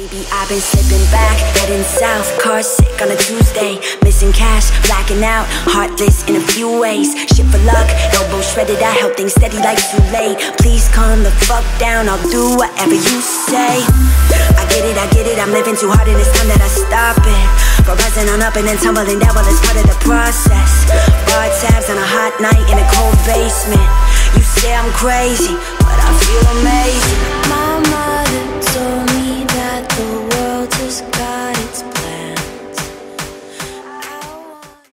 Baby, I've been slipping back, heading south, car sick on a Tuesday, missing cash, blacking out, heartless in a few ways, shit for luck, elbow shredded, I held things steady like too late. Please calm the fuck down, I'll do whatever you say. I get it, I'm living too hard and it's time that I stop it. For rising on up and then tumbling down, well it's part of the process. Bar tabs on a hot night in a cold basement. You say I'm crazy,